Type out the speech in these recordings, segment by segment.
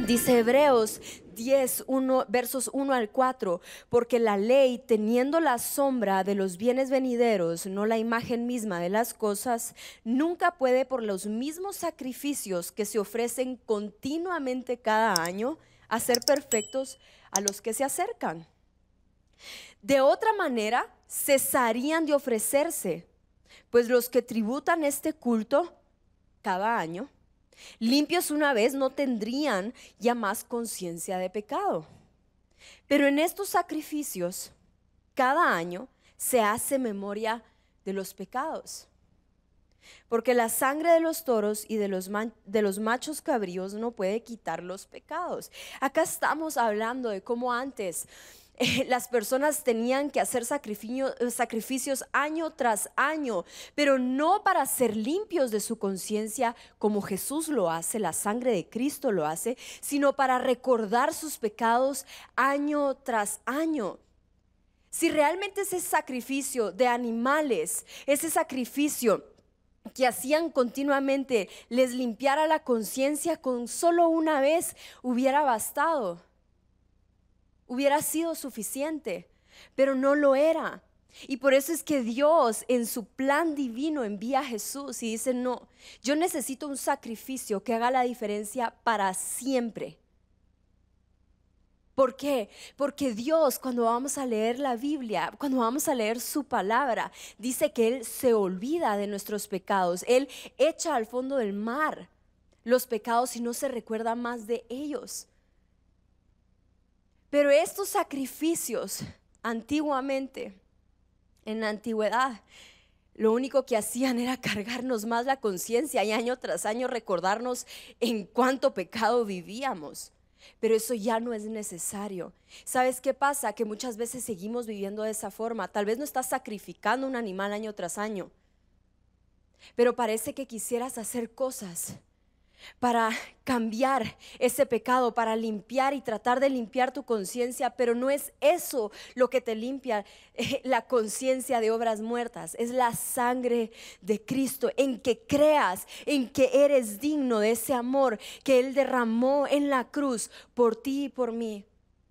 Dice Hebreos 10, versos 1 al 4, porque la ley, teniendo la sombra de los bienes venideros, no la imagen misma de las cosas, nunca puede por los mismos sacrificios que se ofrecen continuamente cada año, hacer perfectos a los que se acercan. De otra manera, cesarían de ofrecerse, pues los que tributan este culto cada año, limpios una vez, no tendrían ya más conciencia de pecado. Pero en estos sacrificios, cada año se hace memoria de los pecados. Porque la sangre de los toros y de los machos cabríos no puede quitar los pecados. Acá estamos hablando de cómo antes las personas tenían que hacer sacrificios año tras año, pero no para ser limpios de su conciencia como Jesús lo hace, la sangre de Cristo lo hace, sino para recordar sus pecados año tras año. Si realmente ese sacrificio de animales, ese sacrificio que hacían continuamente, les limpiara la conciencia, con solo una vez hubiera bastado, hubiera sido suficiente, pero no lo era. Y por eso es que Dios en su plan divino envía a Jesús y dice: no, yo necesito un sacrificio que haga la diferencia para siempre. ¿Por qué? Porque Dios, cuando vamos a leer la Biblia, cuando vamos a leer su palabra, dice que Él se olvida de nuestros pecados. Él echa al fondo del mar los pecados y no se recuerda más de ellos. Pero estos sacrificios, antiguamente, en la antigüedad, lo único que hacían era cargarnos más la conciencia y año tras año recordarnos en cuánto pecado vivíamos. Pero eso ya no es necesario. ¿Sabes qué pasa? Que muchas veces seguimos viviendo de esa forma. Tal vez no estás sacrificando un animal año tras año, pero parece que quisieras hacer cosas para cambiar ese pecado, para limpiar y tratar de limpiar tu conciencia, pero no es eso lo que te limpia la conciencia de obras muertas. Es la sangre de Cristo, en que creas, en que eres digno de ese amor que Él derramó en la cruz por ti y por mí.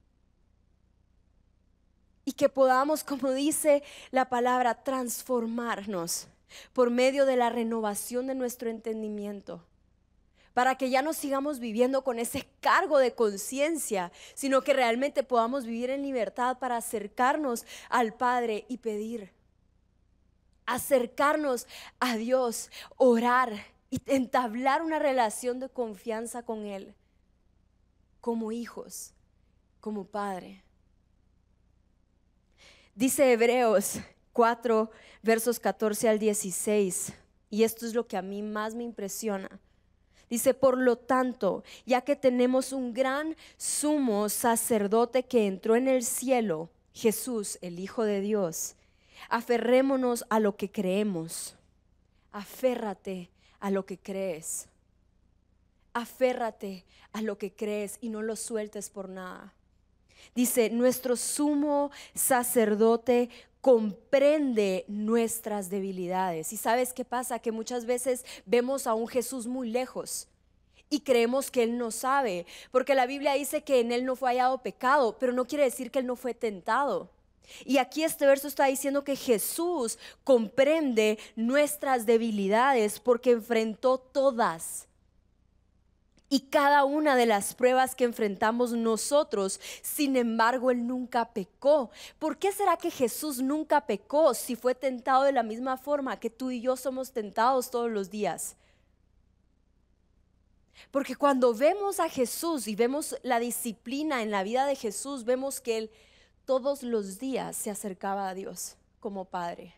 Y que podamos, como dice la palabra, transformarnos por medio de la renovación de nuestro entendimiento, para que ya no sigamos viviendo con ese cargo de conciencia, sino que realmente podamos vivir en libertad para acercarnos al Padre y pedir, acercarnos a Dios, orar y entablar una relación de confianza con Él, como hijos, como Padre. Dice Hebreos 4, versos 14 al 16, y esto es lo que a mí más me impresiona. Dice: por lo tanto, ya que tenemos un gran sumo sacerdote que entró en el cielo, Jesús, el Hijo de Dios, aferrémonos a lo que creemos. Aférrate a lo que crees. Aférrate a lo que crees y no lo sueltes por nada. Dice: nuestro sumo sacerdote comprende nuestras debilidades. ¿Y sabes qué pasa? Que muchas veces vemos a un Jesús muy lejos y creemos que Él no sabe, porque la Biblia dice que en Él no fue hallado pecado, pero no quiere decir que Él no fue tentado. Y aquí este verso está diciendo que Jesús comprende nuestras debilidades porque enfrentó todas y cada una de las pruebas que enfrentamos nosotros. Sin embargo, Él nunca pecó. ¿Por qué será que Jesús nunca pecó si fue tentado de la misma forma que tú y yo somos tentados todos los días? Porque cuando vemos a Jesús y vemos la disciplina en la vida de Jesús, vemos que Él todos los días se acercaba a Dios como Padre.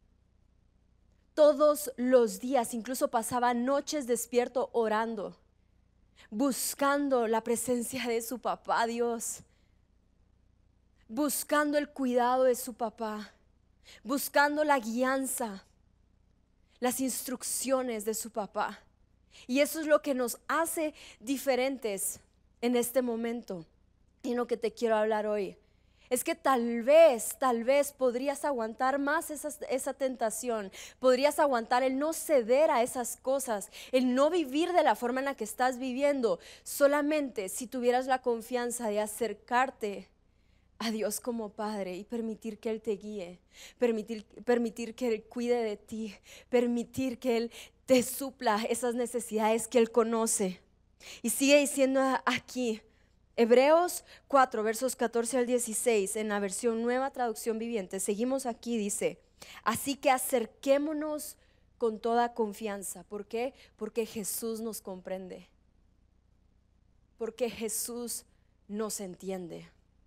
Todos los días, incluso pasaba noches despierto orando, buscando la presencia de su papá Dios, buscando el cuidado de su papá, buscando la guianza, las instrucciones de su papá. Y eso es lo que nos hace diferentes en este momento y en lo que te quiero hablar hoy. es que tal vez podrías aguantar más esa tentación, podrías aguantar el no ceder a esas cosas, el no vivir de la forma en la que estás viviendo, solamente si tuvieras la confianza de acercarte a Dios como Padre y permitir que Él te guíe, permitir que Él cuide de ti, permitir que Él te supla esas necesidades que Él conoce. Y sigue diciendo aquí, Hebreos 4, versos 14 al 16, en la versión Nueva Traducción Viviente, seguimos aquí, dice, así que acerquémonos con toda confianza. ¿Por qué? Porque Jesús nos comprende, porque Jesús nos entiende.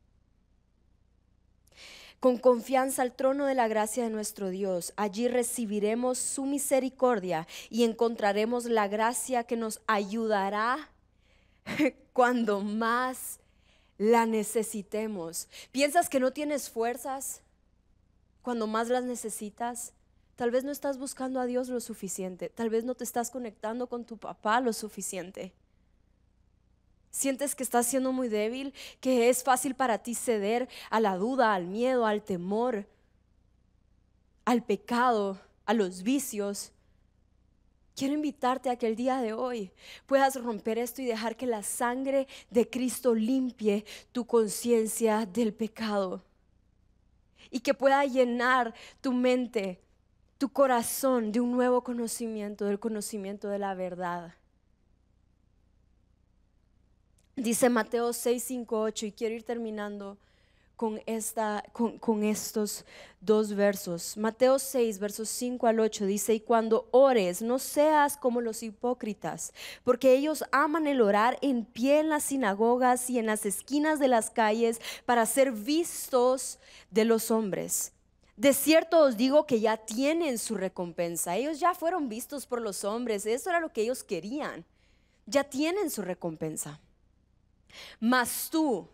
Con confianza al trono de la gracia de nuestro Dios. Allí recibiremos su misericordia y encontraremos la gracia que nos ayudará cuando más la necesitemos. ¿Piensas que no tienes fuerzas cuando más las necesitas? Tal vez no estás buscando a Dios lo suficiente. Tal vez no te estás conectando con tu papá lo suficiente. Sientes que estás siendo muy débil, que es fácil para ti ceder a la duda, al miedo, al temor, al pecado, a los vicios. Quiero invitarte a que el día de hoy puedas romper esto y dejar que la sangre de Cristo limpie tu conciencia del pecado y que pueda llenar tu mente, tu corazón de un nuevo conocimiento, del conocimiento de la verdad. Dice Mateo 6, 5, 8, y quiero ir terminando con estos dos versos. Mateo 6, versos 5 al 8 dice, y cuando ores, no seas como los hipócritas, porque ellos aman el orar en pie en las sinagogas y en las esquinas de las calles para ser vistos de los hombres. De cierto os digo que ya tienen su recompensa. Ellos ya fueron vistos por los hombres, eso era lo que ellos querían. Ya tienen su recompensa. Mas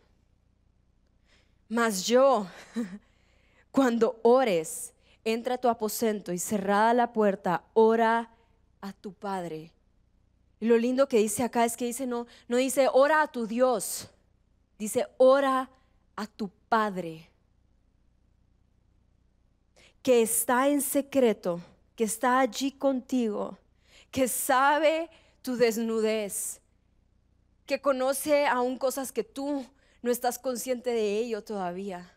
yo, cuando ores, entra a tu aposento y cerrada la puerta, ora a tu Padre. Y lo lindo que dice acá es que dice, no dice ora a tu Dios, dice ora a tu Padre, que está en secreto, que está allí contigo, que sabe tu desnudez, que conoce aún cosas que tú no estás consciente de ello todavía.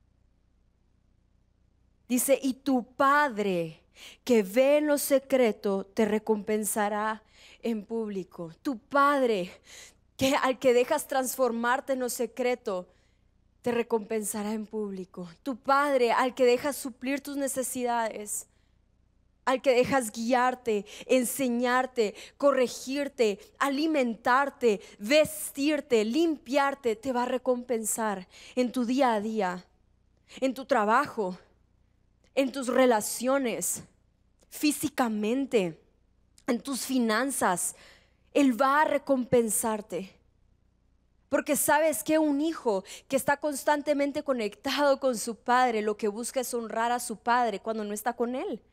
Dice, y tu Padre que ve en lo secreto te recompensará en público. Tu Padre al que dejas transformarte en lo secreto te recompensará en público. Tu Padre al que dejas suplir tus necesidades, al que dejas guiarte, enseñarte, corregirte, alimentarte, vestirte, limpiarte, te va a recompensar en tu día a día, en tu trabajo, en tus relaciones, físicamente, en tus finanzas. Él va a recompensarte. Porque sabes que un hijo que está constantemente conectado con su padre, lo que busca es honrar a su padre cuando no está con él.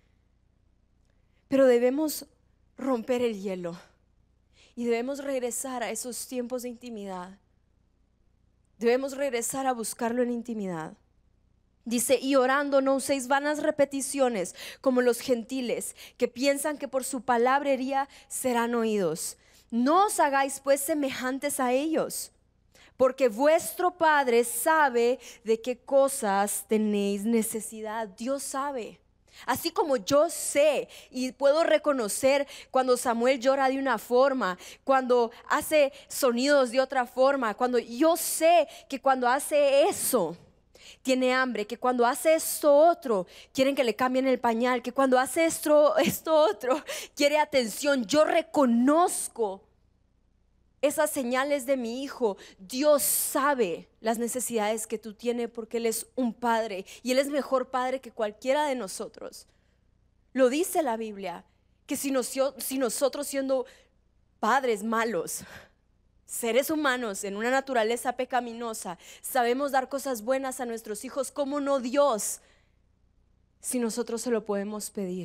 Pero debemos romper el hielo y debemos regresar a esos tiempos de intimidad. Debemos regresar a buscarlo en intimidad. Dice, y orando no uséis vanas repeticiones como los gentiles que piensan que por su palabrería serán oídos. No os hagáis pues semejantes a ellos, porque vuestro Padre sabe de qué cosas tenéis necesidad. Dios sabe. Así como yo sé y puedo reconocer cuando Samuel llora de una forma, cuando hace sonidos de otra forma, cuando yo sé que cuando hace eso tiene hambre, que cuando hace esto otro quieren que le cambien el pañal, que cuando hace esto otro quiere atención. Yo reconozco esas señales de mi hijo. Dios sabe las necesidades que tú tienes porque Él es un padre y Él es mejor padre que cualquiera de nosotros. Lo dice la Biblia, que si nosotros siendo padres malos, seres humanos en una naturaleza pecaminosa, sabemos dar cosas buenas a nuestros hijos, ¿cómo no Dios? Si nosotros se lo podemos pedir.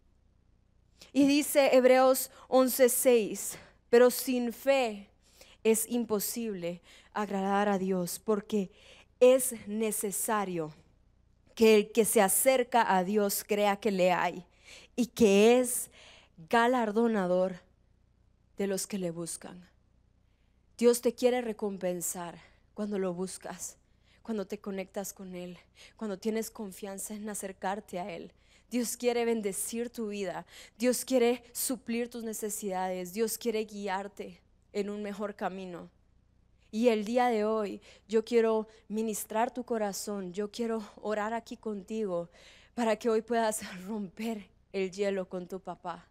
Y dice Hebreos 11:6, pero sin fe es imposible agradar a Dios, porque Es necesario que el que se acerca a Dios crea que le hay y que es galardonador de los que le buscan. Dios te quiere recompensar cuando lo buscas, cuando te conectas con Él, cuando tienes confianza en acercarte a Él. Dios quiere bendecir tu vida, Dios quiere suplir tus necesidades, Dios quiere guiarte en un mejor camino. Y el día de hoy yo quiero ministrar tu corazón, yo quiero orar aquí contigo para que hoy puedas romper el hielo con tu papá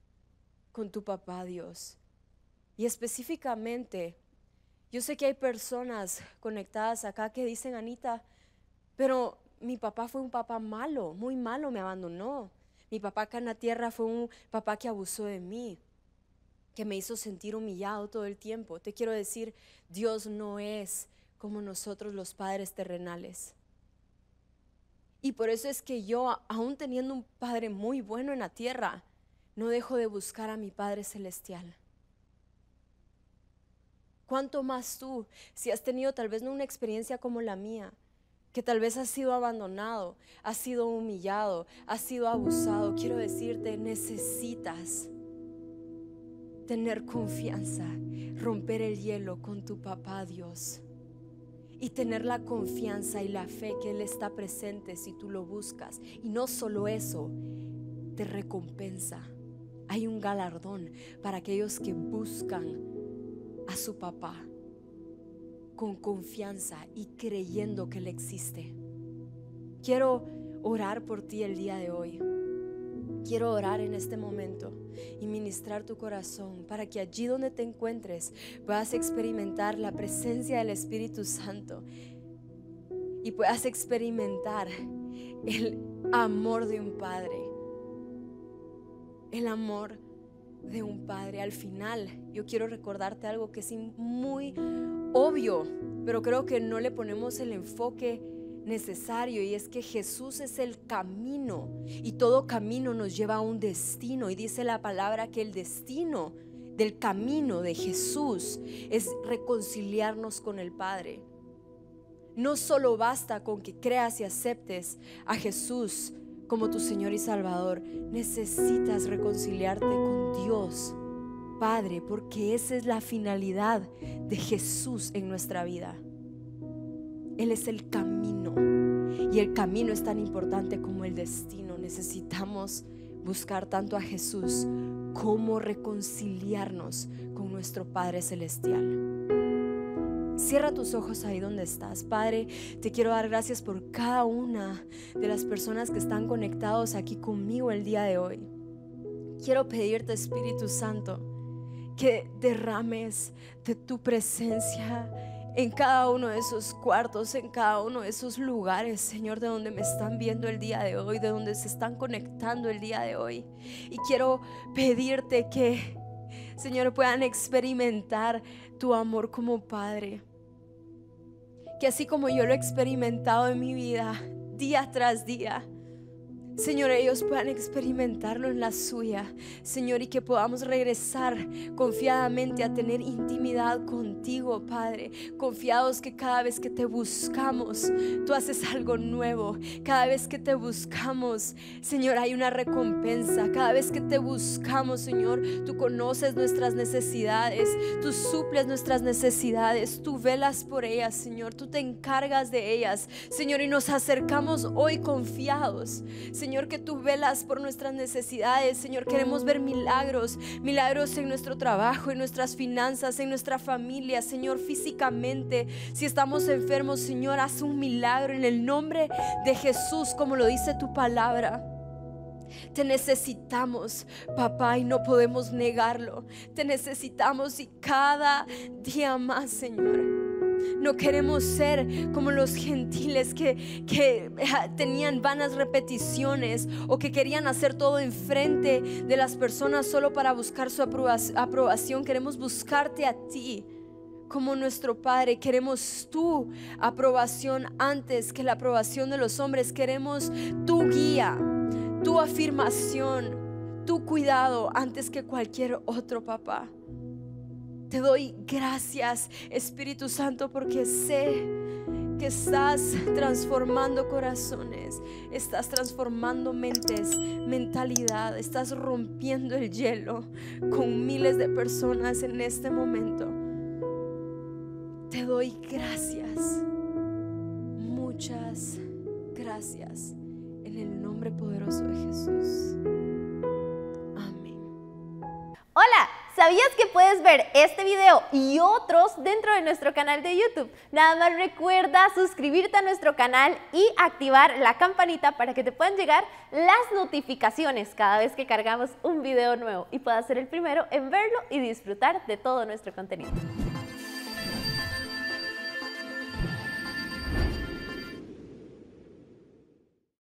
Dios. Y específicamente, yo sé que hay personas conectadas acá que dicen: Anita, pero mi papá fue un papá malo, muy malo, me abandonó. Mi papá acá en la tierra fue un papá que abusó de mí, que me hizo sentir humillado todo el tiempo. Te quiero decir, Dios no es como nosotros los padres terrenales. Y por eso es que yo, aún teniendo un padre muy bueno en la tierra, no dejo de buscar a mi Padre Celestial. ¿Cuánto más tú, si has tenido tal vez no una experiencia como la mía, que tal vez has sido abandonado, has sido humillado, has sido abusado? Quiero decirte, necesitas tener confianza, romper el hielo con tu papá Dios y tener la confianza y la fe que Él está presente si tú lo buscas. Y no solo eso, te recompensa. Hay un galardón para aquellos que buscan a su papá con confianza y creyendo que Él existe. Quiero orar por ti el día de hoy. Quiero orar en este momento y ministrar tu corazón para que allí donde te encuentres puedas experimentar la presencia del Espíritu Santo y puedas experimentar el amor de un padre. El amor de un padre. Al final, yo quiero recordarte algo que es muy obvio, pero creo que no le ponemos el enfoque necesario, y es que Jesús es el camino y todo camino nos lleva a un destino, y dice la palabra que el destino del camino de Jesús es reconciliarnos con el Padre. No solo basta con que creas y aceptes a Jesús como tu Señor y Salvador, necesitas reconciliarte con Dios Padre, porque esa es la finalidad de Jesús en nuestra vida. Él es el camino, y el camino es tan importante como el destino. Necesitamos buscar tanto a Jesús como reconciliarnos con nuestro Padre Celestial. Cierra tus ojos ahí donde estás. Padre, te quiero dar gracias por cada una de las personas que están conectados aquí conmigo el día de hoy. Quiero pedirte, Espíritu Santo, que derrames de tu presencia en cada uno de esos cuartos, en cada uno de esos lugares, Señor, de donde me están viendo el día de hoy, de donde se están conectando el día de hoy. Y quiero pedirte que, Señor, puedan experimentar tu amor como Padre. Que así como yo lo he experimentado en mi vida, día tras día, Señor, ellos puedan experimentarlo en la suya, Señor, y que podamos regresar confiadamente a tener intimidad contigo, Padre, confiados que cada vez que te buscamos, tú haces algo nuevo. Cada vez que te buscamos, Señor, hay una recompensa. Cada vez que te buscamos, Señor, tú conoces nuestras necesidades, tú suples nuestras necesidades, tú velas por ellas, Señor, tú te encargas de ellas, Señor, y nos acercamos hoy confiados, Señor, que tú velas por nuestras necesidades. Señor, queremos ver milagros en nuestro trabajo, en nuestras finanzas, en nuestra familia, Señor, físicamente. Si estamos enfermos, Señor, haz un milagro en el nombre de Jesús, como lo dice tu palabra. Te necesitamos, papá, y no podemos negarlo. Te necesitamos, y cada día más, Señor. No queremos ser como los gentiles que tenían vanas repeticiones, o que querían hacer todo enfrente de las personas solo para buscar su aprobación. Queremos buscarte a ti como nuestro Padre. Queremos tu aprobación antes que la aprobación de los hombres. Queremos tu guía, tu afirmación, tu cuidado antes que cualquier otro, papá. Te doy gracias, Espíritu Santo, porque sé que estás transformando corazones, estás transformando mentes, mentalidad, estás rompiendo el hielo con miles de personas en este momento. Te doy gracias, muchas gracias, en el nombre poderoso de Jesús. Amén. Hola, ¿sabías que puedes ver este video y otros dentro de nuestro canal de YouTube? Nada más recuerda suscribirte a nuestro canal y activar la campanita para que te puedan llegar las notificaciones cada vez que cargamos un video nuevo y puedas ser el primero en verlo y disfrutar de todo nuestro contenido.